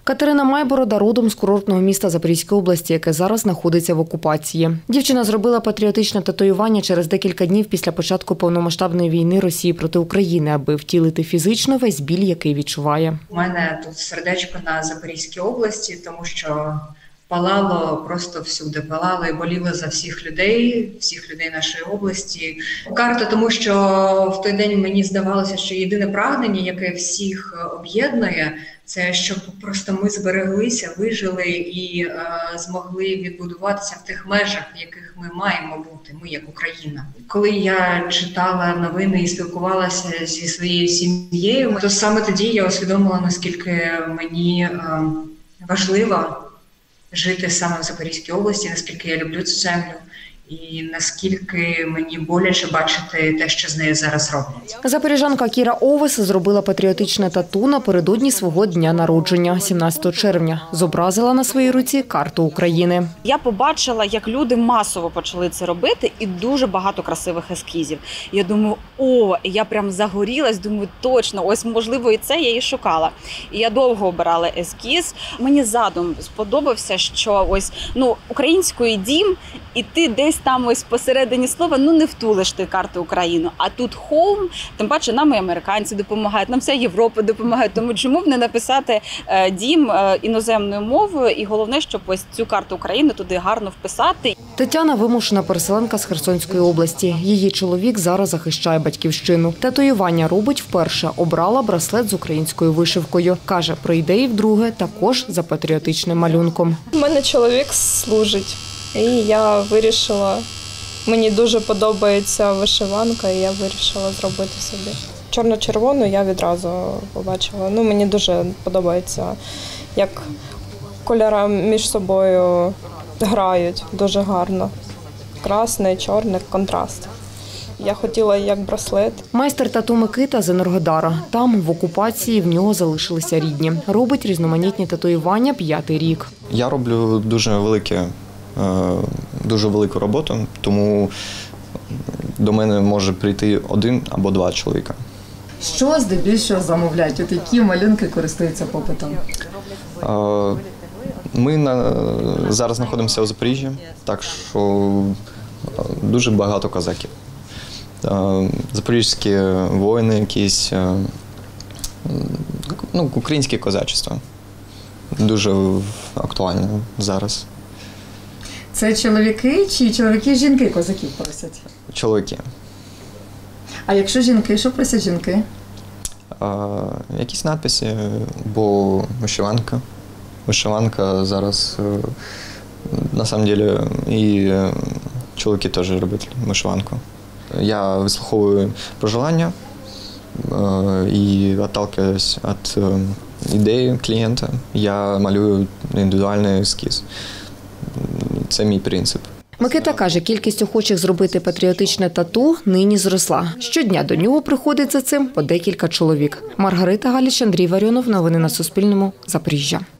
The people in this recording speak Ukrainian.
Катерина Майборода родом з курортного міста Запорізької області, яке зараз знаходиться в окупації. Дівчина зробила патріотичне татуювання через декілька днів після початку повномасштабної війни Росії проти України, аби втілити фізично весь біль, який відчуває. У мене тут сердечко на Запорізькій області, тому що палало просто всюди, палало і боліло за всіх людей нашої області. Карта, тому що в той день мені здавалося, що єдине прагнення, яке всіх об'єднує, це щоб просто ми збереглися, вижили і змогли відбудуватися в тих межах, в яких ми маємо бути, ми як Україна. Коли я читала новини і спілкувалася зі своєю сім'єю, то саме тоді я усвідомила, наскільки мені важливо жити саме в Запорізькій області, наскільки я люблю цю землю і наскільки мені боляче бачити те, що з нею зараз роблять. Запоріжанка Кіра Овес зробила патріотичне тату напередодні свого дня народження, 17 червня. Зобразила на своїй руці карту України. Я побачила, як люди масово почали це робити, і дуже багато красивих ескізів. Я думаю, я прям загорілась, думаю, точно, ось можливо і це я і шукала. І я довго обирала ескіз. Мені задум сподобався, що ось, український дім, і ти десь там ось посередині слова, не втулиш ти карту України. А тут хоум, тим паче нам і американці допомагають, нам вся Європа допомагає. Тому чому б не написати дім іноземною мовою, і головне, щоб ось цю карту України туди гарно вписати. Тетяна – вимушена переселенка з Херсонської області. Її чоловік зараз захищає батьківщину. Татуювання робить вперше. Обрала браслет з українською вишивкою. Каже, прийде і вдруге також за патріотичним малюнком. У мене чоловік служить. І я вирішила, мені дуже подобається вишиванка, і я вирішила зробити собі. Чорно-червону я відразу побачила. Мені дуже подобається, як кольори між собою грають дуже гарно. Красний, чорний, контраст. Я хотіла як браслет. Майстер тату Микита з Енергодара. Там, в окупації, в нього залишилися рідні. Робить різноманітні татуювання 5-й рік. Я роблю дуже велику роботу, тому до мене може прийти 1 або 2 чоловіка. Що здебільшого замовляють? От які малюнки користуються попитом? Ми зараз знаходимося у Запоріжжі, так що дуже багато козаків. Запорізькі воїни якісь, українське козачество. Дуже актуально зараз. Це чоловіки чи чоловіки і жінки козаків просять? Чоловіки. А якщо жінки, що просять жінки? Якісь надписи, бо вишиванка. Вишиванка зараз, на самом деле, і чоловіки теж роблять вишиванку. Я вислуховую пожелання і відталкиваюсь від ідеї клієнта. Я малюю індивідуальний ескіз. Це мій принцип. Микита каже, кількість охочих зробити патріотичне тату нині зросла. Щодня до нього приходить за цим по декілька чоловік. Маргарита Галіч, Андрій Варіонов. Новини на Суспільному. Запоріжжя.